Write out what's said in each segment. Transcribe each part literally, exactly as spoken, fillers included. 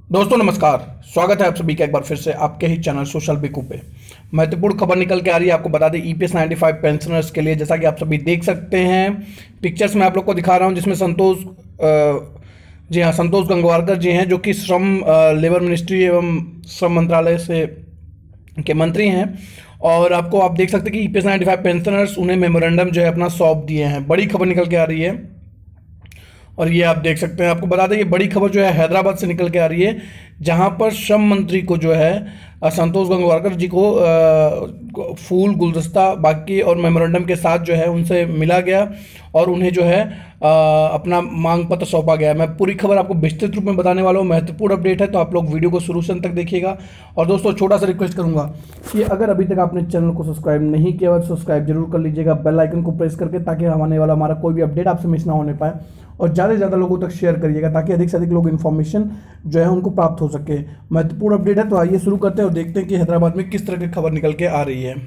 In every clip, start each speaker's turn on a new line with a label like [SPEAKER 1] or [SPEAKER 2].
[SPEAKER 1] दोस्तों नमस्कार, स्वागत है आप सभी का एक बार फिर से आपके ही चैनल सोशल बिकू पे। महत्वपूर्ण खबर निकल के आ रही है, आपको बता दें ईपीएस नाइन्टी फाइव पेंशनर्स के लिए। जैसा कि आप सभी देख सकते हैं पिक्चर्स में आप लोग को दिखा रहा हूं, जिसमें संतोष अ, जी हाँ संतोष गंगवारकर जी हैं, जो कि श्रम लेबर मिनिस्ट्री एवं श्रम मंत्रालय से के मंत्री हैं। और आपको आप देख सकते हैं कि ईपीएस नाइन्टी फाइव पेंशनर्स उन्हें मेमोरेंडम जो है अपना सौंप दिए हैं। बड़ी खबर निकल के आ रही है और ये आप देख सकते हैं। आपको बता दें ये बड़ी खबर जो है हैदराबाद से निकल के आ रही है, जहां पर श्रम मंत्री को जो है संतोष गंगवारकर जी को आ, फूल गुलदस्ता बाकी और मेमोरेंडम के साथ जो है उनसे मिला गया और उन्हें जो है आ, अपना मांग पत्र सौंपा गया। मैं पूरी खबर आपको विस्तृत रूप में बताने वाला हूँ, महत्वपूर्ण अपडेट है, तो आप लोग वीडियो को शुरू से अंत तक देखिएगा। और दोस्तों छोटा सा रिक्वेस्ट करूंगा कि अगर अभी तक आपने चैनल को सब्सक्राइब नहीं किया तो सब्सक्राइब जरूर कर लीजिएगा बेल आइकन को प्रेस करके, ताकि आने वाला हमारा कोई भी अपडेट आपसे मिस ना होने पाए। और ज़्यादा से ज़्यादा लोगों तक शेयर करिएगा ताकि अधिक से अधिक लोग इन्फॉर्मेशन जो है उनको प्राप्त हो सके। महत्वपूर्ण अपडेट है, तो आइए शुरू करते हैं और देखते हैं कि हैदराबाद में किस तरह की खबर निकल के आ रही है।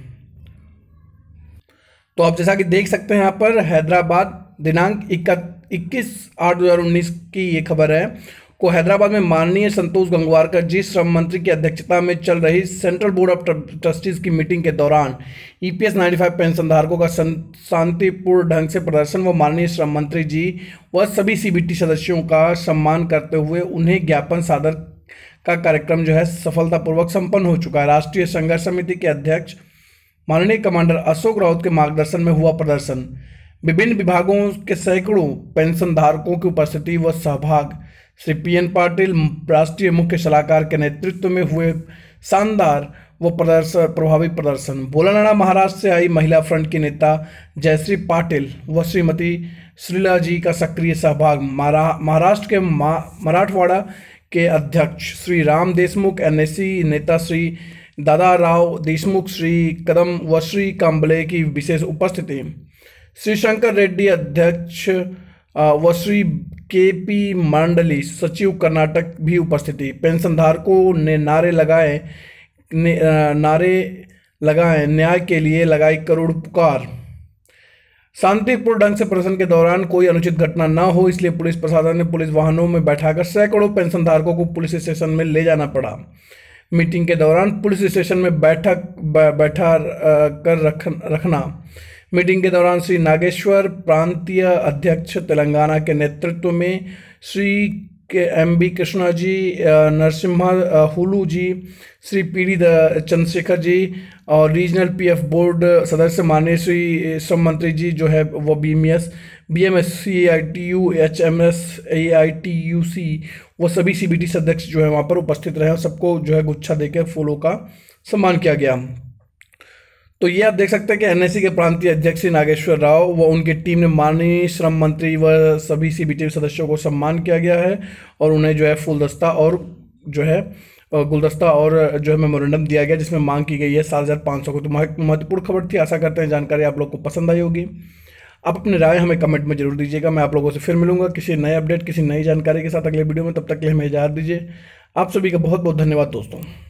[SPEAKER 1] तो आप जैसा कि देख सकते हैं यहाँ पर हैदराबाद दिनांक इक्कीस आठ दो हजार उन्नीस की ये खबर है को हैदराबाद में माननीय संतोष गंगवारकर जी श्रम मंत्री की अध्यक्षता में चल रही सेंट्रल बोर्ड ऑफ ट्रस्टीज की मीटिंग के दौरान ईपीएस नाइन्टी फाइव पेंशन धारकों का शांतिपूर्ण ढंग से प्रदर्शन व माननीय श्रम मंत्री जी व सभी सीबीटी सदस्यों का सम्मान करते हुए उन्हें ज्ञापन सादर का कार्यक्रम जो है सफलतापूर्वक संपन्न हो चुका है। राष्ट्रीय संघर्ष समिति के अध्यक्ष माननीय कमांडर अशोक राउत के मार्गदर्शन में हुआ प्रदर्शन, विभिन्न विभागों के सैकड़ों पेंशन धारकों की उपस्थिति व सहभाग, श्री पीएन पाटिल राष्ट्रीय मुख्य सलाहकार के नेतृत्व में हुए शानदार व प्रदर्शन प्रभावी प्रदर्शन, बोलानाड़ा महाराष्ट्र से आई महिला फ्रंट की नेता जयश्री पाटिल व श्रीमती श्रीला जी का सक्रिय सहभाग, महाराष्ट्र के मराठवाड़ा के अध्यक्ष श्री राम देशमुख, एनएससी नेता श्री दादा राव देशमुख, श्री कदम व श्री कांबले की विशेष उपस्थिति, श्री शंकर रेड्डी अध्यक्ष व श्री के पी मंडली सचिव कर्नाटक भी उपस्थिति। पेंशन धारकों ने नारे लगाए नारे लगाए न्याय के लिए लगाई करोड़ पुकार। शांतिपूर्ण ढंग से प्रदर्शन के दौरान कोई अनुचित घटना न हो, इसलिए पुलिस प्रशासन ने पुलिस वाहनों में बैठाकर सैकड़ों पेंशन धारकों को पुलिस स्टेशन में ले जाना पड़ा। मीटिंग के दौरान पुलिस स्टेशन में बैठक बैठा कर रख, रखना मीटिंग के दौरान श्री नागेश्वर प्रांतीय अध्यक्ष तेलंगाना के नेतृत्व में Shri K M B Krishna ji, Narasimha Hulu ji, Shri PD Chandrashekhar ji और रीजनल पीएफ बोर्ड सदस्य माननीय श्री श्रम मंत्री जी जो है वो BMS BMS C I T U H M S A I T U C वो सभी सीबीटी सदस्य जो है वहाँ पर उपस्थित रहे और सबको जो है गुच्छा देकर फूलों का सम्मान किया गया। तो ये आप देख सकते हैं कि एनएससी के प्रांतीय अध्यक्ष श्री नागेश्वर राव व उनकी टीम ने माननीय श्रम मंत्री व सभी सीबीटी सदस्यों को सम्मान किया गया है और उन्हें जो है फूलदस्ता और जो है गुलदस्ता और जो है मेमोरेंडम दिया गया, जिसमें मांग की गई है सात हज़ार पाँच सौ को। तो महत्वपूर्ण खबर थी, आशा करते हैं जानकारी आप लोग को पसंद आई होगी। आप अपनी राय हमें कमेंट में जरूर दीजिएगा। मैं आप लोगों से फिर मिलूंगा किसी नए अपडेट किसी नई जानकारी के साथ अगले वीडियो में। तब तक के लिए हमें इजाज़त दीजिए। आप सभी का बहुत बहुत धन्यवाद दोस्तों।